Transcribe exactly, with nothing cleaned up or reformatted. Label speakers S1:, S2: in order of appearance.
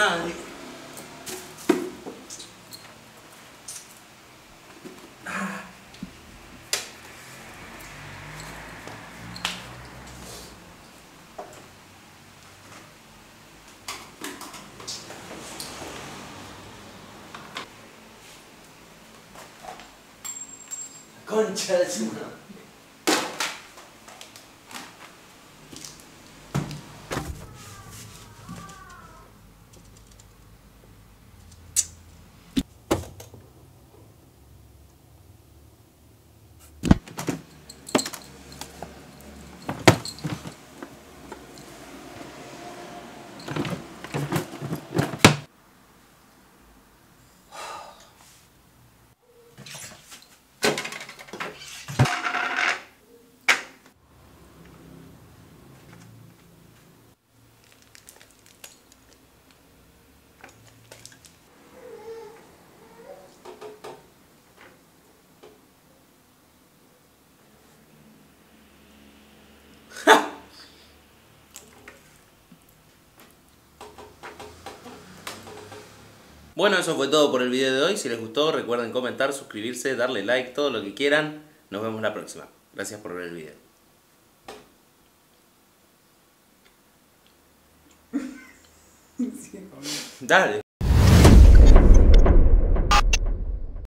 S1: nadie. Concha de su madre. Bueno, eso fue todo por el video de hoy. Si les gustó, recuerden comentar, suscribirse, darle like, todo lo que quieran. Nos vemos la próxima. Gracias por ver el video. Dale.